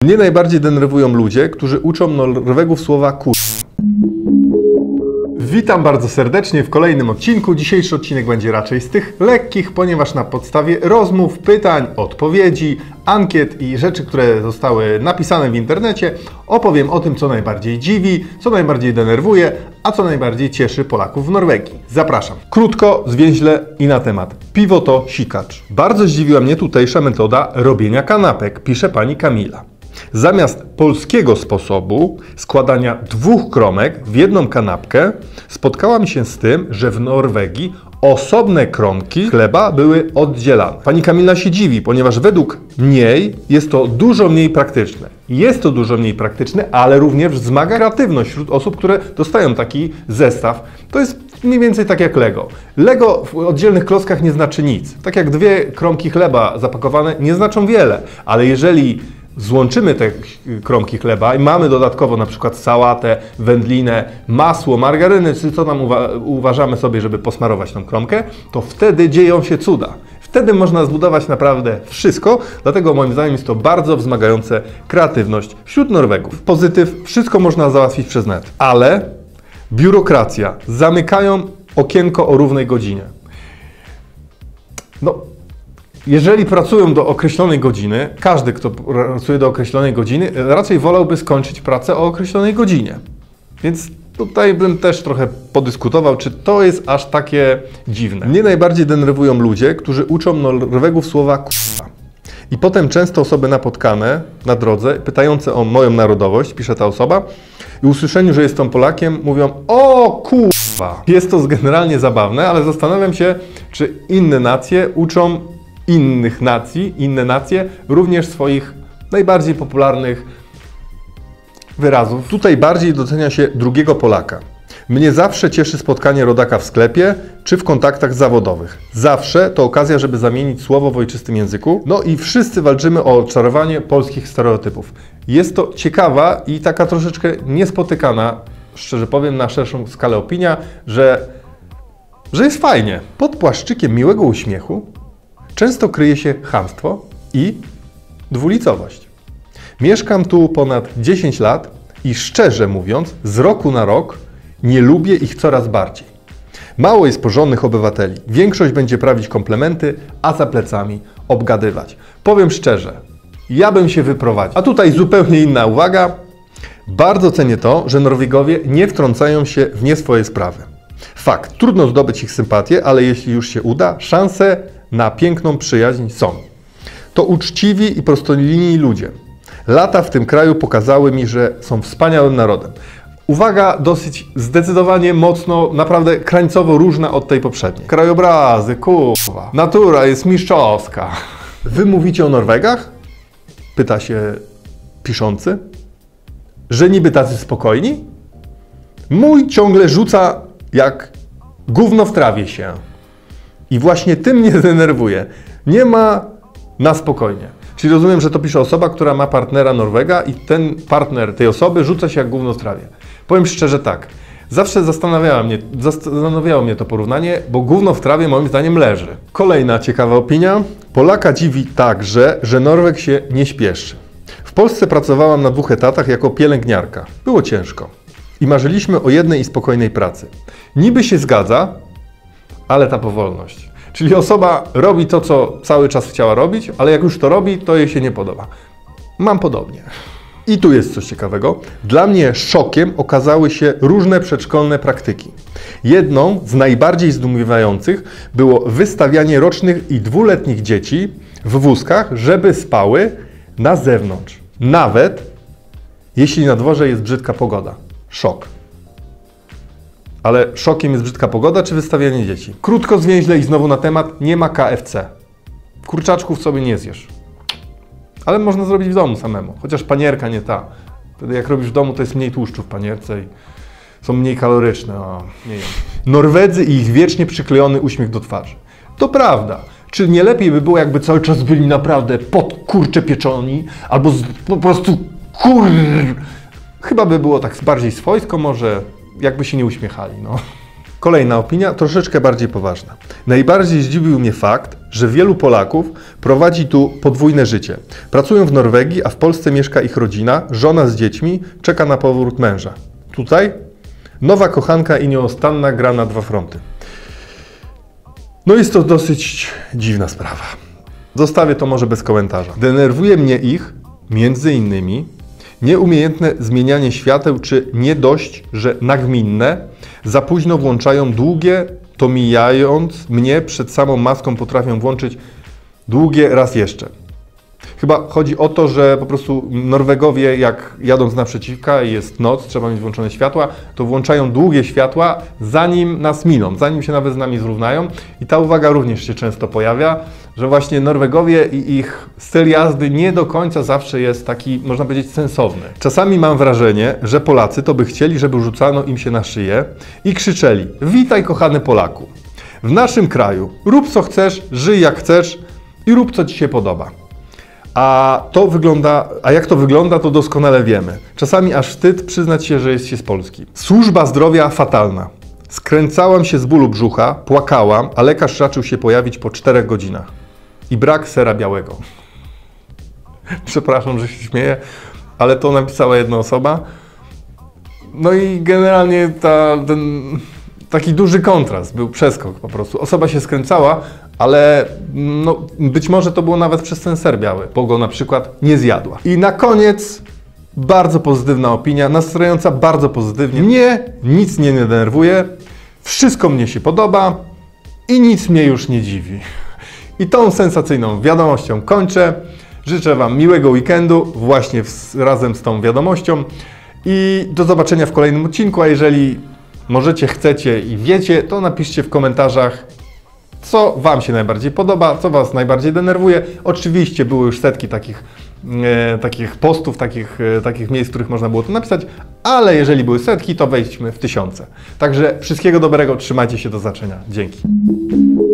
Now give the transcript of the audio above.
Mnie najbardziej denerwują ludzie, którzy uczą Norwegów słowa kur... Witam bardzo serdecznie w kolejnym odcinku. Dzisiejszy odcinek będzie raczej z tych lekkich, ponieważ na podstawie rozmów, pytań, odpowiedzi, ankiet i rzeczy, które zostały napisane w internecie, opowiem o tym, co najbardziej dziwi, co najbardziej denerwuje, a co najbardziej cieszy Polaków w Norwegii. Zapraszam. Krótko, zwięźle i na temat. Piwo to sikacz. Bardzo zdziwiła mnie tutejsza metoda robienia kanapek, pisze pani Kamila. Zamiast polskiego sposobu składania 2 kromek w jedną kanapkę, spotkałam się z tym, że w Norwegii osobne kromki chleba były oddzielane. Pani Kamila się dziwi, ponieważ według niej jest to dużo mniej praktyczne. Jest to dużo mniej praktyczne, ale również wzmaga kreatywność wśród osób, które dostają taki zestaw. To jest mniej więcej tak jak Lego. Lego w oddzielnych klockach nie znaczy nic. Tak jak 2 kromki chleba zapakowane nie znaczą wiele, ale jeżeli złączymy te kromki chleba i mamy dodatkowo na przykład sałatę, wędlinę, masło, margarynę, czy co tam uważamy sobie, żeby posmarować tą kromkę, to wtedy dzieją się cuda. Wtedy można zbudować naprawdę wszystko, dlatego moim zdaniem jest to bardzo wzmagające kreatywność wśród Norwegów. Pozytyw, wszystko można załatwić przez net, ale biurokracja, zamykają okienko o równej godzinie. Jeżeli pracują do określonej godziny, każdy, kto pracuje do określonej godziny, raczej wolałby skończyć pracę o określonej godzinie. Więc tutaj bym też trochę podyskutował, czy to jest aż takie dziwne. Mnie najbardziej denerwują ludzie, którzy uczą Norwegów słowa k***a. I potem często osoby napotkane na drodze, pytające o moją narodowość, pisze ta osoba, i usłyszeniu, że jestem Polakiem, mówią: o k***a. Jest to generalnie zabawne, ale zastanawiam się, czy inne nacje uczą inne nacje również swoich najbardziej popularnych wyrazów. Tutaj bardziej docenia się drugiego Polaka. Mnie zawsze cieszy spotkanie rodaka w sklepie czy w kontaktach zawodowych. Zawsze to okazja, żeby zamienić słowo w ojczystym języku. No i wszyscy walczymy o odczarowanie polskich stereotypów. Jest to ciekawa i taka troszeczkę niespotykana, szczerze powiem, na szerszą skalę opinia, że jest fajnie. Pod płaszczykiem miłego uśmiechu często kryje się chamstwo i dwulicowość. Mieszkam tu ponad 10 lat i szczerze mówiąc, z roku na rok nie lubię ich coraz bardziej. Mało jest porządnych obywateli. Większość będzie prawić komplementy, a za plecami obgadywać. Powiem szczerze, ja bym się wyprowadził. A tutaj zupełnie inna uwaga. Bardzo cenię to, że Norwegowie nie wtrącają się w nie swoje sprawy. Fakt, trudno zdobyć ich sympatię, ale jeśli już się uda, szanse na piękną przyjaźń są. To uczciwi i prostolinijni ludzie. Lata w tym kraju pokazały mi, że są wspaniałym narodem. Uwaga dosyć zdecydowanie mocno, naprawdę krańcowo różna od tej poprzedniej. Krajobrazy, kurwa, natura jest mistrzowska. Wy mówicie o Norwegach? Pyta się piszący. Że niby tacy spokojni? Mój ciągle rzuca jak gówno w trawie się. I właśnie tym mnie denerwuje. Nie ma na spokojnie. Czyli rozumiem, że to pisze osoba, która ma partnera Norwega i ten partner tej osoby rzuca się jak gówno w trawie. Powiem szczerze tak. Zawsze zastanawiało mnie to porównanie, bo gówno w trawie moim zdaniem leży. Kolejna ciekawa opinia. Polaka dziwi także, że Norweg się nie śpieszy. W Polsce pracowałam na 2 etatach jako pielęgniarka. Było ciężko. I marzyliśmy o jednej i spokojnej pracy. Niby się zgadza, ale ta powolność. Czyli osoba robi to, co cały czas chciała robić, ale jak już to robi, to jej się nie podoba. Mam podobnie. I tu jest coś ciekawego. Dla mnie szokiem okazały się różne przedszkolne praktyki. Jedną z najbardziej zdumiewających było wystawianie rocznych i 2-letnich dzieci w wózkach, żeby spały na zewnątrz. Nawet jeśli na dworze jest brzydka pogoda. Szok. Ale szokiem jest brzydka pogoda czy wystawianie dzieci? Krótko, zwięźle i znowu na temat, nie ma KFC. Kurczaczków sobie nie zjesz. Ale można zrobić w domu samemu. Chociaż panierka nie ta. Wtedy jak robisz w domu, to jest mniej tłuszczu w panierce i są mniej kaloryczne. Nie wiem. Norwedzy i ich wiecznie przyklejony uśmiech do twarzy. To prawda. Czy nie lepiej by było, jakby cały czas byli naprawdę kurcze pieczoni? Albo po prostu Chyba by było tak bardziej swojsko może, jakby się nie uśmiechali, no. Kolejna opinia, troszeczkę bardziej poważna. Najbardziej zdziwił mnie fakt, że wielu Polaków prowadzi tu podwójne życie. Pracują w Norwegii, a w Polsce mieszka ich rodzina, żona z dziećmi, czeka na powrót męża. Tutaj nowa kochanka i nieustanna gra na dwa fronty. No jest to dosyć dziwna sprawa. Zostawię to może bez komentarza. Denerwuje mnie ich, między innymi, nieumiejętne zmienianie świateł, czy nie dość, że nagminne, za późno włączają długie, to mijając mnie przed samą maską potrafią włączyć długie raz jeszcze. Chyba chodzi o to, że po prostu Norwegowie, jak jadą z naprzeciwka i jest noc, trzeba mieć włączone światła, to włączają długie światła, zanim nas miną, zanim się nawet z nami zrównają. I ta uwaga również się często pojawia, że właśnie Norwegowie i ich styl jazdy nie do końca zawsze jest taki, można powiedzieć, sensowny. Czasami mam wrażenie, że Polacy to by chcieli, żeby rzucano im się na szyję i krzyczeli: witaj, kochany Polaku, w naszym kraju rób co chcesz, żyj jak chcesz i rób co ci się podoba. A jak to wygląda, to doskonale wiemy. Czasami aż wstyd przyznać się, że jest się z Polski. Służba zdrowia fatalna. Skręcałam się z bólu brzucha, płakałam, a lekarz raczył się pojawić po 4 godzinach. I brak sera białego. Przepraszam, że się śmieję, ale to napisała jedna osoba. No i generalnie taki duży kontrast, był przeskok po prostu. Osoba się skręcała, ale no, być może to było nawet przez ten ser biały, bo go na przykład nie zjadła. I na koniec bardzo pozytywna opinia, nastrajająca bardzo pozytywnie. Mnie nic nie denerwuje, wszystko mnie się podoba i nic mnie już nie dziwi. I tą sensacyjną wiadomością kończę. Życzę Wam miłego weekendu, właśnie razem z tą wiadomością i do zobaczenia w kolejnym odcinku, a jeżeli możecie, chcecie i wiecie, to napiszcie w komentarzach, co Wam się najbardziej podoba, co Was najbardziej denerwuje. Oczywiście były już setki takich postów, takich miejsc, w których można było to napisać, ale jeżeli były setki, to wejdźmy w tysiące. Także wszystkiego dobrego, trzymajcie się, do zobaczenia. Dzięki.